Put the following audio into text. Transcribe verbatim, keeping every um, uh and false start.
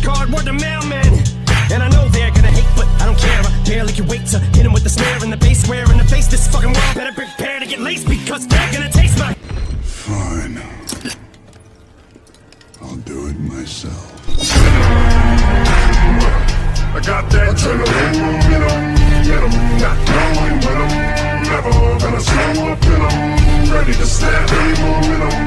card, word to mailman. And I know they're gonna hate, but I don't care. I barely can wait to hit him with the snare and the bass square in the face. This fucking world better prepare to get laced, because they're gonna taste my... Fine. I'll do it myself. I got that adrenaline, venom, venom, not knowing when I'm never gonna slow up in 'em. Ready to stab any momentum.